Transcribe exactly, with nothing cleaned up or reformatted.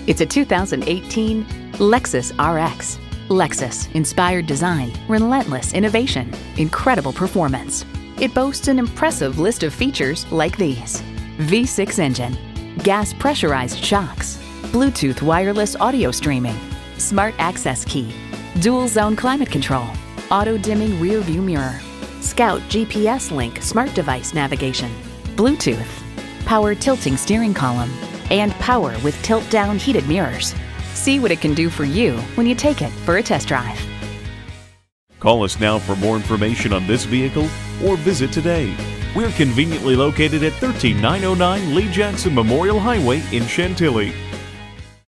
It's a two thousand eighteen Lexus R X. Lexus, inspired design, relentless innovation, incredible performance. It boasts an impressive list of features like these: V six engine, gas pressurized shocks, Bluetooth wireless audio streaming, smart access key, dual zone climate control, auto dimming rear view mirror, Scout G P S Link smart device navigation, Bluetooth, power tilting steering column, and power with tilt-down heated mirrors. See what it can do for you when you take it for a test drive. Call us now for more information on this vehicle or visit today. We're conveniently located at one three nine oh nine Lee Jackson Memorial Highway in Chantilly.